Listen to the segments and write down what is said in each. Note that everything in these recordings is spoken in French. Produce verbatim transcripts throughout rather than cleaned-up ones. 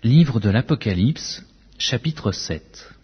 Livre de l'Apocalypse, chapitre sept.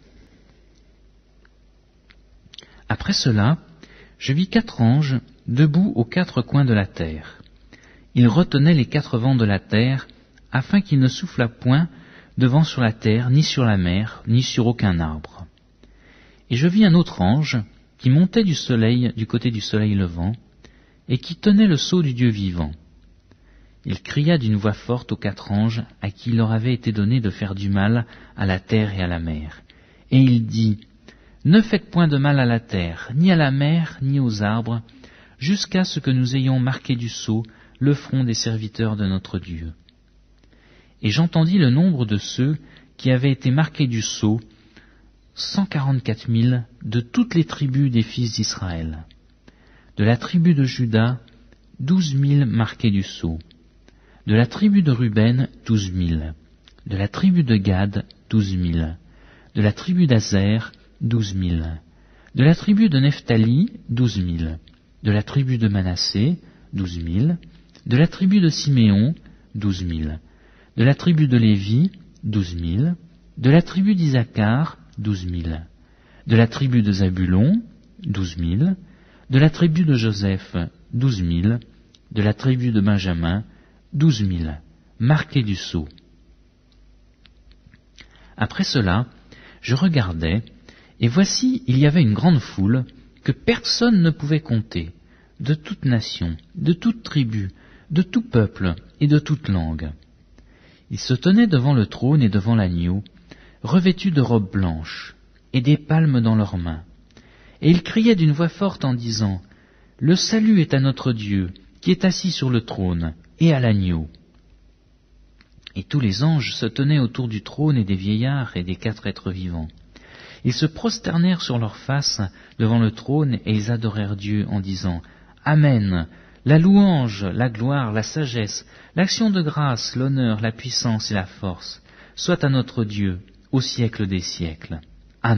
Après cela, je vis quatre anges debout aux quatre coins de la terre. Ils retenaient les quatre vents de la terre, afin qu'il ne soufflât point de vent sur la terre, ni sur la mer, ni sur aucun arbre. Et je vis un autre ange qui montait du soleil, du côté du soleil levant, et qui tenait le sceau du Dieu vivant. Il cria d'une voix forte aux quatre anges à qui il leur avait été donné de faire du mal à la terre et à la mer. Et il dit, « Ne faites point de mal à la terre, ni à la mer, ni aux arbres, jusqu'à ce que nous ayons marqué du sceau le front des serviteurs de notre Dieu. » Et j'entendis le nombre de ceux qui avaient été marqués du sceau, cent quarante-quatre mille de toutes les tribus des fils d'Israël. De la tribu de Juda, douze mille marqués du sceau. De la tribu de Ruben, douze mille. De la tribu de Gad, douze mille. De la tribu d'Azer, douze mille. De la tribu de Nephtali, douze mille. De la tribu de Manassé, douze mille. De la tribu de Siméon, douze mille. De la tribu de Lévi, douze mille. De la tribu d'Isaacar, douze mille. De la tribu de Zabulon, douze mille. De la tribu de Joseph, douze mille. De la tribu de Benjamin, douze mille, marqués du sceau. Après cela, je regardais, et voici, il y avait une grande foule que personne ne pouvait compter, de toute nation, de toute tribu, de tout peuple et de toute langue. Ils se tenaient devant le trône et devant l'agneau, revêtus de robes blanches, et des palmes dans leurs mains. Et ils criaient d'une voix forte en disant, « Le salut est à notre Dieu, qui est assis sur le trône, et à l'agneau. » Et tous les anges se tenaient autour du trône et des vieillards et des quatre êtres vivants. Ils se prosternèrent sur leurs faces devant le trône et ils adorèrent Dieu en disant « Amen, la louange, la gloire, la sagesse, l'action de grâce, l'honneur, la puissance et la force, soit à notre Dieu au siècle des siècles. Amen. »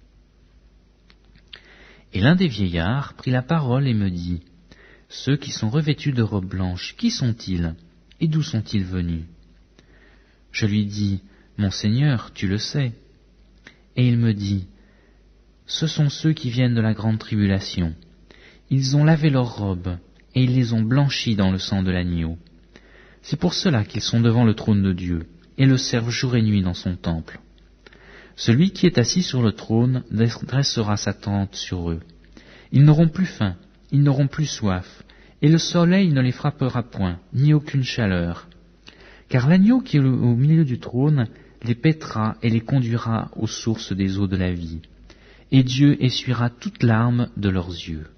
Et l'un des vieillards prit la parole et me dit « Ceux qui sont revêtus de robes blanches, qui sont-ils, et d'où sont-ils venus ?» Je lui dis, « Mon Seigneur, tu le sais. » Et il me dit, « Ce sont ceux qui viennent de la grande tribulation. Ils ont lavé leurs robes, et ils les ont blanchies dans le sang de l'agneau. C'est pour cela qu'ils sont devant le trône de Dieu, et le servent jour et nuit dans son temple. Celui qui est assis sur le trône dressera sa tente sur eux. Ils n'auront plus faim, ils n'auront plus soif, et le soleil ne les frappera point, ni aucune chaleur. Car l'agneau qui est au milieu du trône les paîtra et les conduira aux sources des eaux de la vie, et Dieu essuiera toute larme de leurs yeux.